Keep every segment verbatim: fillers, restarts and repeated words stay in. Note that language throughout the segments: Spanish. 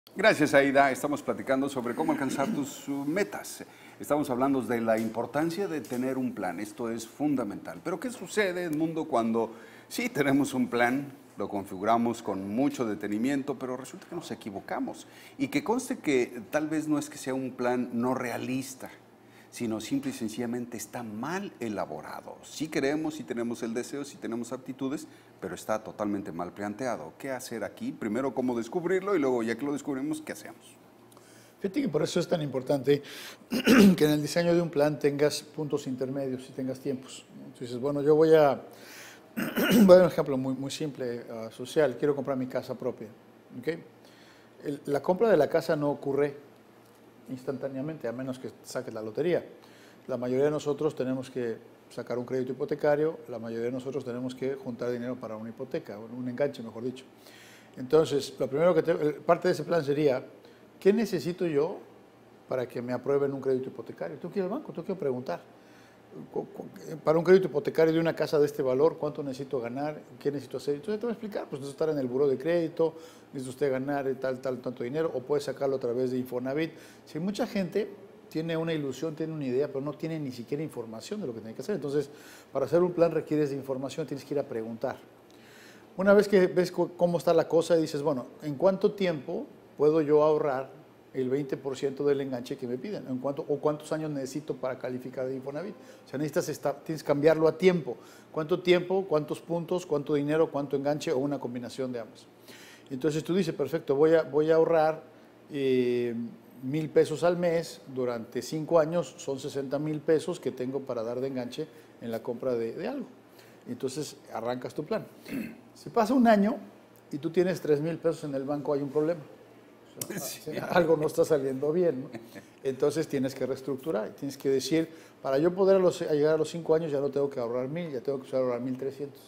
Gracias, Aida. Estamos platicando sobre cómo alcanzar tus uh, metas. Estamos hablando de la importancia de tener un plan. Esto es fundamental. Pero ¿qué sucede, Edmundo, cuando sí tenemos un plan, lo configuramos con mucho detenimiento, pero resulta que nos equivocamos? Y que conste que tal vez no es que sea un plan no realista, sino simple y sencillamente está mal elaborado. Sí queremos, sí tenemos el deseo, sí tenemos aptitudes, pero está totalmente mal planteado. ¿Qué hacer aquí? Primero, cómo descubrirlo y luego, ya que lo descubrimos, ¿qué hacemos? Fíjate que por eso es tan importante que en el diseño de un plan tengas puntos intermedios y tengas tiempos. Entonces, bueno, yo voy a, voy a dar un ejemplo muy, muy simple, uh, social. Quiero comprar mi casa propia. ¿Okay? El, la compra de la casa no ocurre instantáneamente, a menos que saques la lotería. La mayoría de nosotros tenemos que sacar un crédito hipotecario, la mayoría de nosotros tenemos que juntar dinero para una hipoteca, un enganche, mejor dicho. Entonces, lo primero que te, parte de ese plan sería, ¿qué necesito yo para que me aprueben un crédito hipotecario? Tengo que ir al banco, tengo que preguntar. Para un crédito hipotecario de una casa de este valor, ¿cuánto necesito ganar? ¿Qué necesito hacer? Entonces te voy a explicar, pues necesito estar en el buró de crédito, necesito usted ganar tal, tal, tanto dinero, o puede sacarlo a través de Infonavit. Si mucha gente tiene una ilusión, tiene una idea, pero no tiene ni siquiera información de lo que tiene que hacer. Entonces, para hacer un plan requieres de información, tienes que ir a preguntar. Una vez que ves cómo está la cosa y dices, bueno, ¿en cuánto tiempo puedo yo ahorrar el veinte por ciento del enganche que me piden? ¿En cuánto, o cuántos años necesito para calificar de Infonavit? O sea, necesitas esta, tienes que cambiarlo a tiempo. ¿Cuánto tiempo, cuántos puntos, cuánto dinero, cuánto enganche o una combinación de ambos? Entonces tú dices, perfecto, voy a, voy a ahorrar eh, mil pesos al mes durante cinco años, son sesenta mil pesos que tengo para dar de enganche en la compra de, de algo. Entonces arrancas tu plan. Si pasa un año y tú tienes tres mil pesos en el banco, hay un problema. O sea, sí. Algo no está saliendo bien, ¿no? Entonces tienes que reestructurar, tienes que decir, para yo poder a, los, a llegar a los cinco años ya no tengo que ahorrar mil, ya tengo que ahorrar mil trescientos.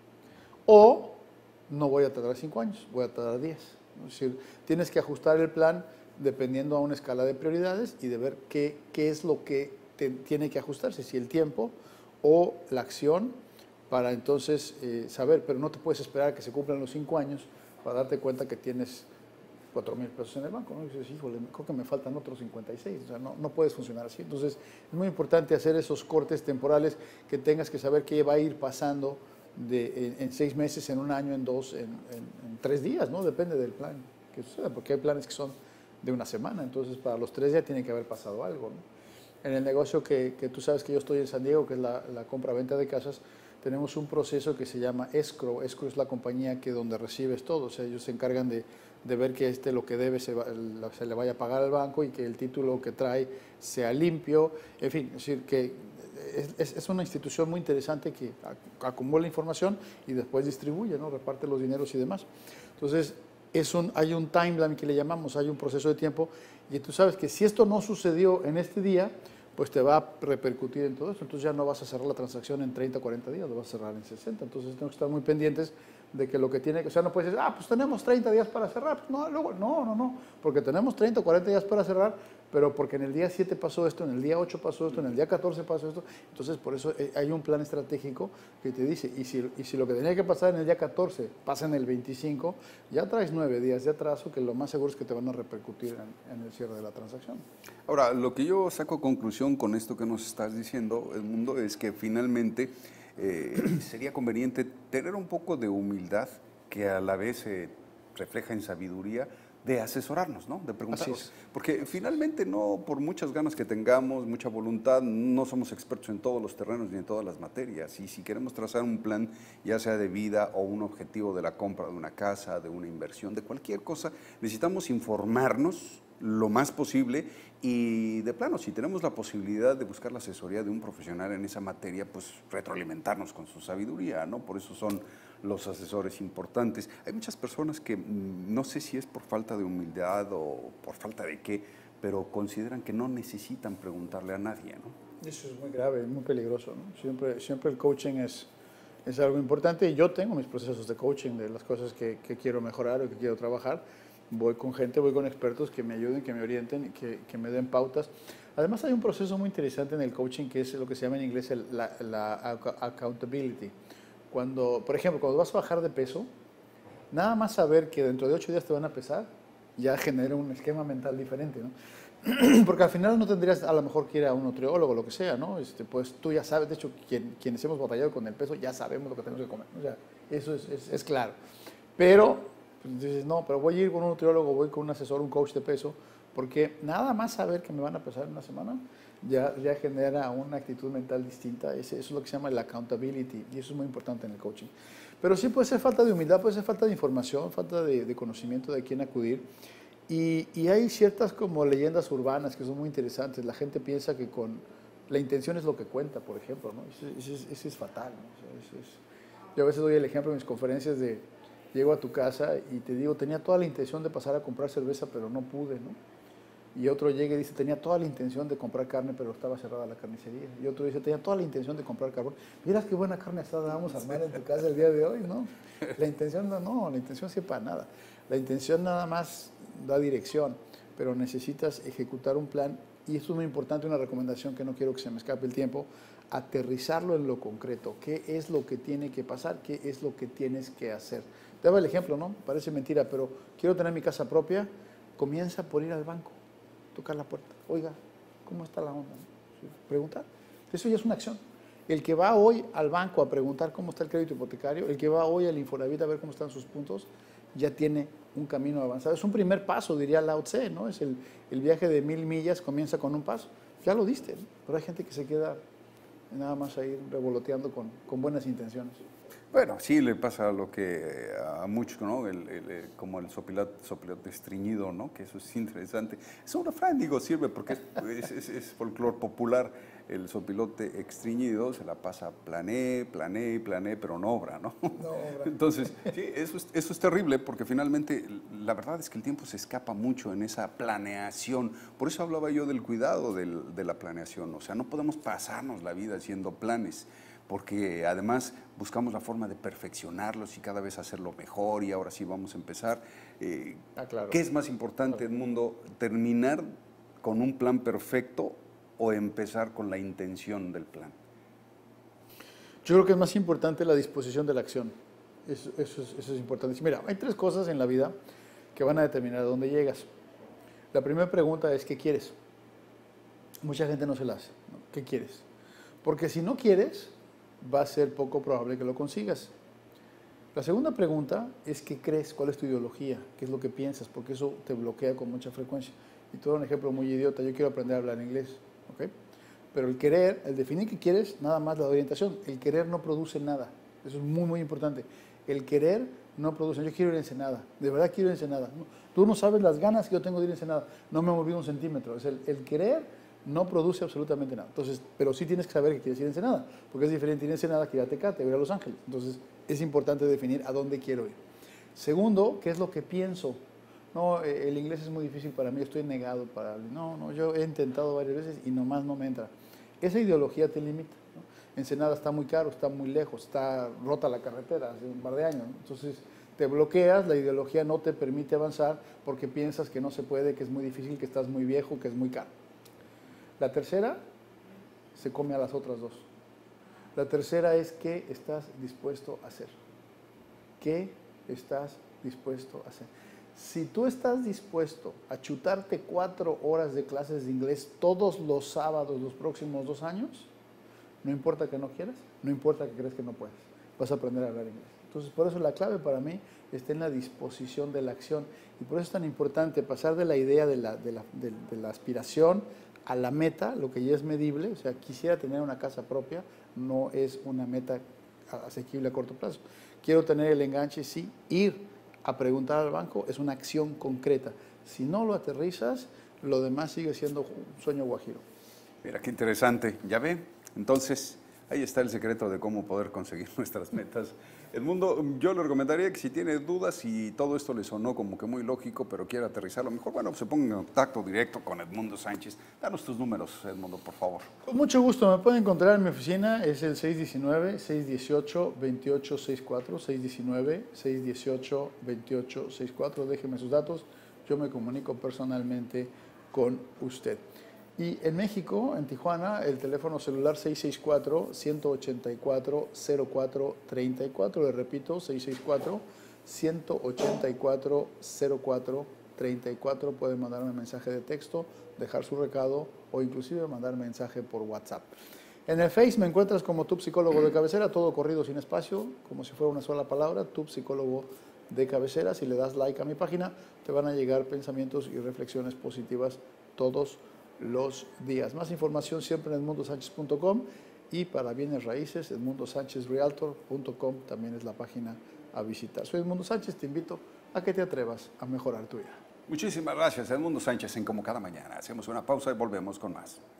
O no voy a tardar cinco años, voy a tardar diez. Es decir, tienes que ajustar el plan dependiendo a una escala de prioridades y de ver qué, qué es lo que te, tiene que ajustarse, si el tiempo o la acción, para entonces eh, saber, pero no te puedes esperar a que se cumplan los cinco años para darte cuenta que tienes cuatro mil pesos en el banco, ¿no? Y dices, híjole, creo que me faltan otros cincuenta y seis, o sea, no, no puedes funcionar así. Entonces, es muy importante hacer esos cortes temporales, que tengas que saber qué va a ir pasando de, en, en seis meses, en un año, en dos, en, en, en tres días, ¿no? Depende del plan que suceda, porque hay planes que son de una semana, entonces para los tres días tiene que haber pasado algo, ¿no? En el negocio que, que tú sabes que yo estoy en San Diego, que es la, la compra-venta de casas, tenemos un proceso que se llama escrow. Escrow es la compañía que donde recibes todo, o sea, ellos se encargan de, de ver que este lo que debe se, va, se le vaya a pagar al banco y que el título que trae sea limpio, en fin, es decir, que es, es una institución muy interesante que acumula información y después distribuye, ¿no? Reparte los dineros y demás. Entonces, es un, hay un timeline que le llamamos, hay un proceso de tiempo, y tú sabes que si esto no sucedió en este día, pues te va a repercutir en todo esto. Entonces ya no vas a cerrar la transacción en treinta o cuarenta días, lo vas a cerrar en sesenta. Entonces tenemos que estar muy pendientes de que lo que tiene que, o sea, no puedes decir, ah, pues tenemos treinta días para cerrar. Pues no, luego, no, no, no, porque tenemos treinta o cuarenta días para cerrar, pero porque en el día siete pasó esto, en el día ocho pasó esto, en el día catorce pasó esto. Entonces, por eso hay un plan estratégico que te dice, y si, y si lo que tenía que pasar en el día catorce pasa en el veinticinco, ya traes nueve días de atraso, que lo más seguro es que te van a repercutir en, en el cierre de la transacción. Ahora, lo que yo saco conclusión con esto que nos estás diciendo, Edmundo, es que finalmente eh, sería conveniente tener un poco de humildad que a la vez se eh, refleja en sabiduría, de asesorarnos, ¿no? De preguntarnos. Porque finalmente no, por muchas ganas que tengamos, mucha voluntad, no somos expertos en todos los terrenos ni en todas las materias. Y si queremos trazar un plan, ya sea de vida o un objetivo de la compra de una casa, de una inversión, de cualquier cosa, necesitamos informarnos lo más posible y de plano, si tenemos la posibilidad de buscar la asesoría de un profesional en esa materia, pues retroalimentarnos con su sabiduría, ¿no? Por eso son los asesores importantes. Hay muchas personas que no sé si es por falta de humildad o por falta de qué, pero consideran que no necesitan preguntarle a nadie, ¿no? Eso es muy grave, muy peligroso, ¿no? Siempre, siempre el coaching es, es algo importante y yo tengo mis procesos de coaching de las cosas que, que quiero mejorar o que quiero trabajar. Voy con gente, voy con expertos que me ayuden, que me orienten, que, que me den pautas. Además hay un proceso muy interesante en el coaching que es lo que se llama en inglés el, la, la accountability. Cuando, por ejemplo, cuando vas a bajar de peso, nada más saber que dentro de ocho días te van a pesar, ya genera un esquema mental diferente, ¿no? Porque al final no tendrías a lo mejor que ir a un nutriólogo o lo que sea, ¿no? Este, pues tú ya sabes, de hecho, quien, quienes hemos batallado con el peso ya sabemos lo que tenemos que comer, o sea, eso es, es, es claro. Pero pues dices, no, pero voy a ir con un nutriólogo, voy con un asesor, un coach de peso, porque nada más saber que me van a pesar en una semana ya, ya genera una actitud mental distinta. Eso es lo que se llama el accountability, y eso es muy importante en el coaching. Pero sí puede ser falta de humildad, puede ser falta de información, falta de, de conocimiento de a quién acudir. Y, y hay ciertas como leyendas urbanas que son muy interesantes. La gente piensa que con la intención es lo que cuenta, por ejemplo, ¿no? Eso, eso, es, eso es fatal, ¿no? O sea, eso es, yo a veces doy el ejemplo en mis conferencias de llego a tu casa y te digo, tenía toda la intención de pasar a comprar cerveza, pero no pude, ¿no? Y otro llega y dice, tenía toda la intención de comprar carne, pero estaba cerrada la carnicería. Y otro dice, tenía toda la intención de comprar carbón. Miras qué buena carne asada vamos a armar en tu casa el día de hoy, ¿no? La intención no, no, la intención sí para nada. La intención nada más da dirección, pero necesitas ejecutar un plan, y esto es muy importante, una recomendación que no quiero que se me escape el tiempo, aterrizarlo en lo concreto. ¿Qué es lo que tiene que pasar? ¿Qué es lo que tienes que hacer? Te daba el ejemplo, ¿no? Parece mentira, pero quiero tener mi casa propia. Comienza por ir al banco, tocar la puerta. Oiga, ¿cómo está la onda? Preguntar. Eso ya es una acción. El que va hoy al banco a preguntar cómo está el crédito hipotecario, el que va hoy al Infonavit a ver cómo están sus puntos, ya tiene un camino avanzado. Es un primer paso, diría Lao Tse, ¿no? Es el, el viaje de mil millas, comienza con un paso. Ya lo diste, ¿no? Pero hay gente que se queda nada más ahí revoloteando con, con buenas intenciones. Bueno, sí le pasa lo que a muchos, ¿no? El, el, como el sopilote, sopilote estreñido, ¿no? Que eso es interesante. Es un refrán, digo, sirve porque es, es, es folclore popular. El sopilote estreñido se la pasa plané, plané, plané, pero no obra, ¿no? No obra. Entonces, sí, eso es, eso es terrible porque finalmente la verdad es que el tiempo se escapa mucho en esa planeación. Por eso hablaba yo del cuidado del, de la planeación. O sea, no podemos pasarnos la vida haciendo planes, porque además buscamos la forma de perfeccionarlos y cada vez hacerlo mejor, y ahora sí vamos a empezar. Eh, ah, claro. ¿Qué es más importante, claro, Edmundo, terminar con un plan perfecto o empezar con la intención del plan? Yo creo que es más importante la disposición de la acción. Eso, eso, es, eso es importante. Mira, hay tres cosas en la vida que van a determinar a dónde llegas. La primera pregunta es, ¿qué quieres? Mucha gente no se la hace, ¿no? ¿Qué quieres? Porque si no quieres, va a ser poco probable que lo consigas. La segunda pregunta es, ¿qué crees? ¿Cuál es tu ideología? ¿Qué es lo que piensas? Porque eso te bloquea con mucha frecuencia. Y te doy un ejemplo muy idiota. Yo quiero aprender a hablar inglés, ¿ok? Pero el querer, el definir qué quieres, nada más la orientación. El querer no produce nada. Eso es muy, muy importante. El querer no produce. Yo quiero ir a Ensenada. De verdad quiero ir a Ensenada. No, tú no sabes las ganas que yo tengo de ir a Ensenada. No me he movido un centímetro. Es el, el querer no produce absolutamente nada. Entonces, pero sí tienes que saber que quieres ir a Ensenada, porque es diferente ir a Ensenada que ir a Tecate, ir a Los Ángeles. Entonces, es importante definir a dónde quiero ir. Segundo, ¿qué es lo que pienso? No, el inglés es muy difícil para mí, estoy negado para... No, no, yo he intentado varias veces y nomás no me entra. Esa ideología te limita, ¿no? Ensenada está muy caro, está muy lejos, está rota la carretera hace un par de años, ¿no? Entonces, te bloqueas, la ideología no te permite avanzar porque piensas que no se puede, que es muy difícil, que estás muy viejo, que es muy caro. La tercera se come a las otras dos. La tercera es qué estás dispuesto a hacer. ¿Qué estás dispuesto a hacer? Si tú estás dispuesto a chutarte cuatro horas de clases de inglés todos los sábados los próximos dos años, no importa que no quieras, no importa que crees que no puedes, vas a aprender a hablar inglés. Entonces, por eso la clave para mí está en la disposición de la acción. Y por eso es tan importante pasar de la idea de la, de la, de, de la aspiración a la meta, lo que ya es medible. O sea, quisiera tener una casa propia, no es una meta asequible a corto plazo. Quiero tener el enganche, sí. Ir a preguntar al banco es una acción concreta. Si no lo aterrizas, lo demás sigue siendo un sueño guajiro. Mira, qué interesante. ¿Ya ve? Entonces, ahí está el secreto de cómo poder conseguir nuestras metas. Edmundo, yo le recomendaría que si tiene dudas y todo esto le sonó como que muy lógico, pero quiere aterrizarlo mejor, bueno, pues se ponga en contacto directo con Edmundo Sánchez. Danos tus números, Edmundo, por favor. Con mucho gusto. Me pueden encontrar en mi oficina. Es el seis uno nueve, seis uno ocho, dos ocho seis cuatro, seis uno nueve, seis uno ocho, dos ocho seis cuatro. Déjeme sus datos. Yo me comunico personalmente con usted. Y en México, en Tijuana, el teléfono celular seis seis cuatro, uno ocho cuatro, cero cuatro tres cuatro. Le repito, seis seis cuatro, uno ocho cuatro, cero cuatro treinta y cuatro pueden mandarme mensaje de texto, dejar su recado o inclusive mandar mensaje por WhatsApp. En el Face me encuentras como tu psicólogo de cabecera, todo corrido sin espacio, como si fuera una sola palabra, tu psicólogo de cabecera. Si le das like a mi página, te van a llegar pensamientos y reflexiones positivas todos los días. Más información siempre en edmundo sánchez punto com y para bienes raíces, edmundo sánchez realtor punto com también es la página a visitar. Soy Edmundo Sánchez, te invito a que te atrevas a mejorar tu vida. Muchísimas gracias, Edmundo Sánchez, en Como Cada Mañana. Hacemos una pausa y volvemos con más.